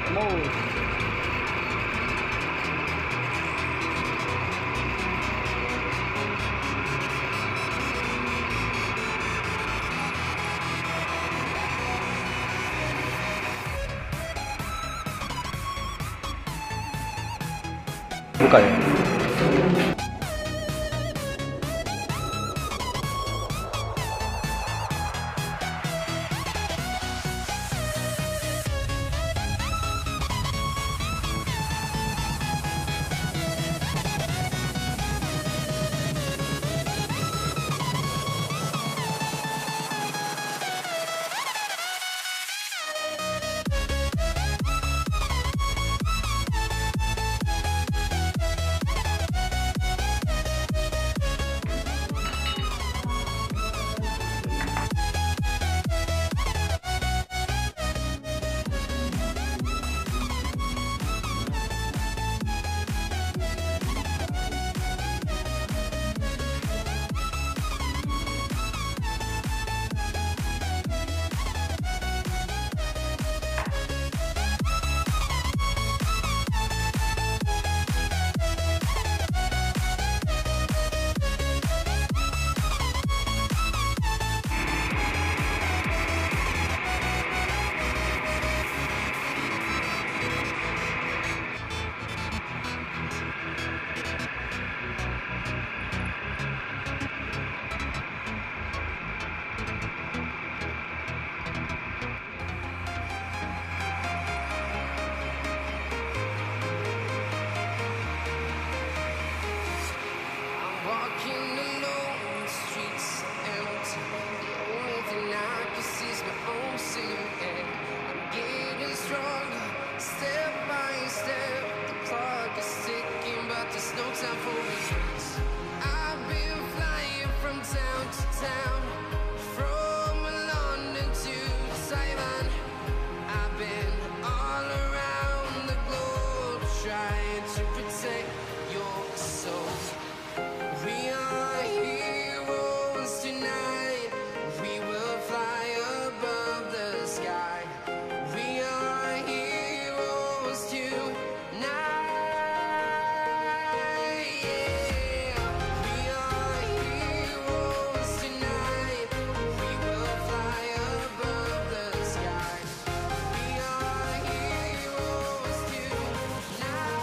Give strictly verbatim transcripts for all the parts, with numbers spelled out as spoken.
Vamos. Buka ya. Walking alone, the streets are empty. The only thing I can see is my own silhouette. I'm getting stronger, step by step. The clock is ticking, but there's no time for regrets. I've been flying from town to town, from London to Taiwan. I've been all around the globe, trying to protect your soul. We are heroes tonight. We will fly above the sky. We are heroes tonight. Yeah. We are heroes tonight. We will fly above the sky. We are heroes tonight.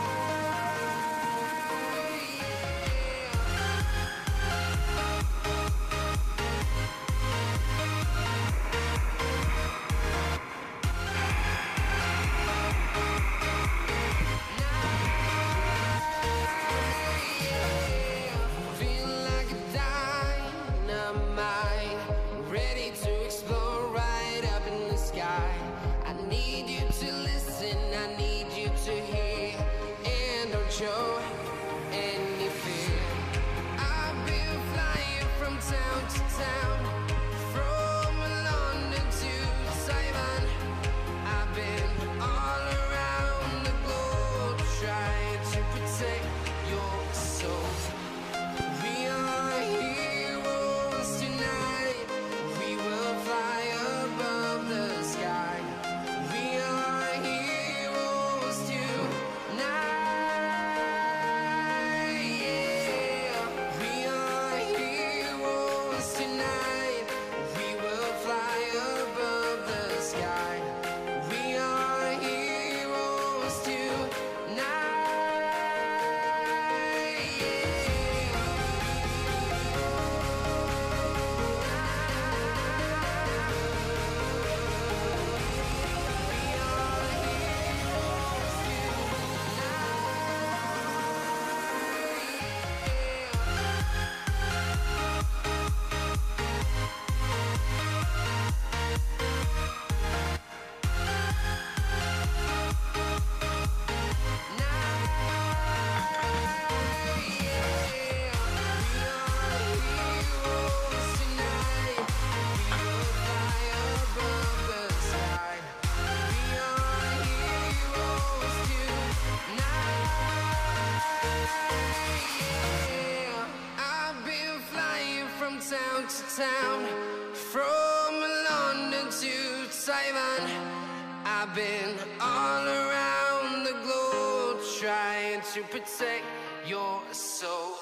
Feeling like a dynamite, ready to explode right up in the sky. I need you to listen, I need you to hear, and don't show any fear. I've been flying from town to town, from London to Taiwan. I've been all around the globe, trying to protect your soul. We are heroes tonight. We will fly above the sky. We are heroes tonight. Yeah. We are heroes tonight. We will fly above the sky. We are heroes tonight. Town to town, from London to Taiwan. I've been all around the globe trying to protect your soul.